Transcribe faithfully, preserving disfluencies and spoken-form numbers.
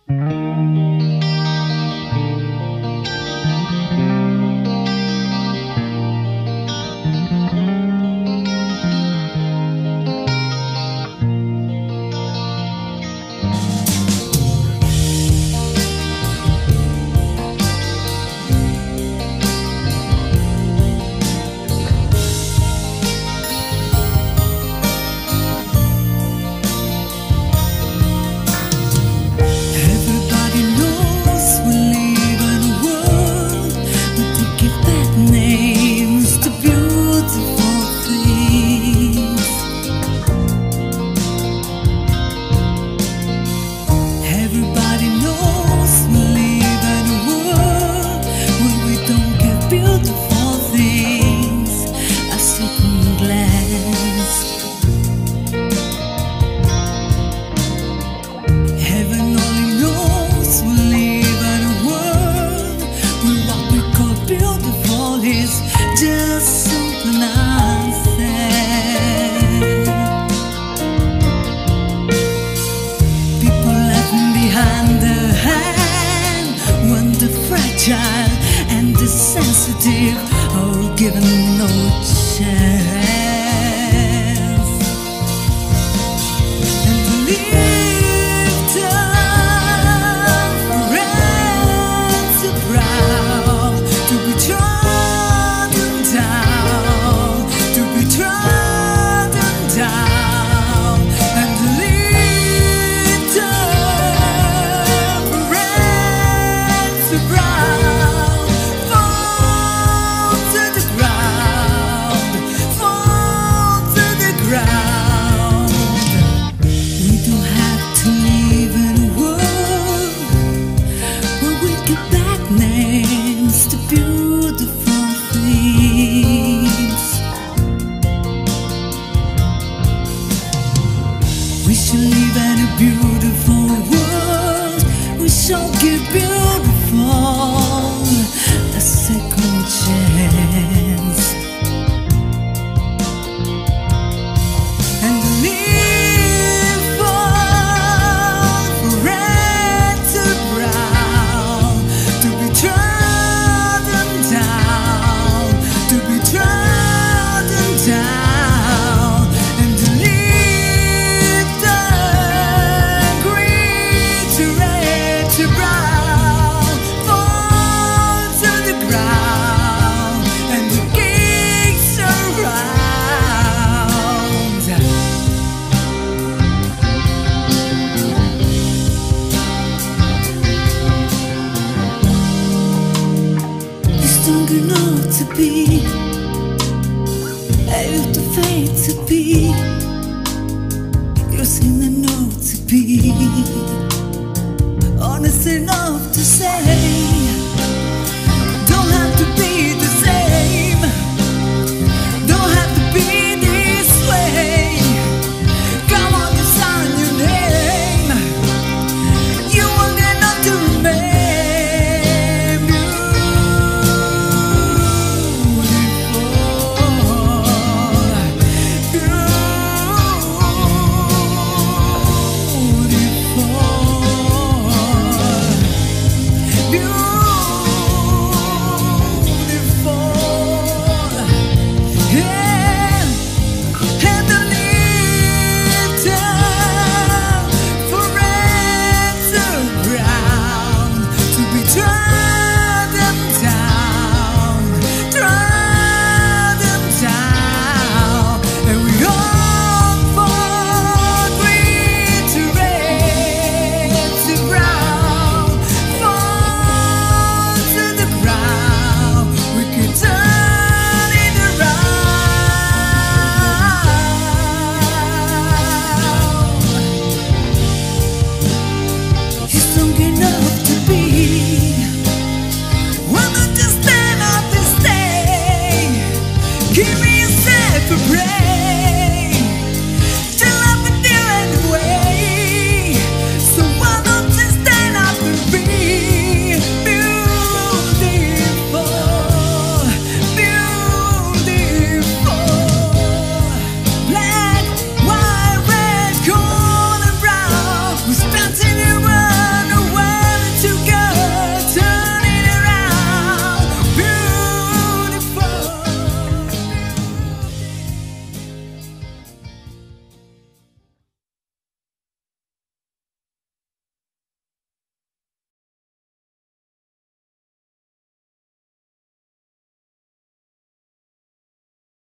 Just something unsaid. People laughing behind the hand, when the fragile and the sensitive are given no chance. And to lift up friends are proud to be trodden down, to be trodden down, and to lift up friends are proud, fall to the ground, fall to the ground. We don't have to live in a world where we give back names to beautiful things. We should live in a beautiful world. We shall give beautiful a second chance. And live for friends are proud to be trodden down, to be trodden down, and to live the green to red to brown, fall to the ground, and the gates around. You're strong enough to be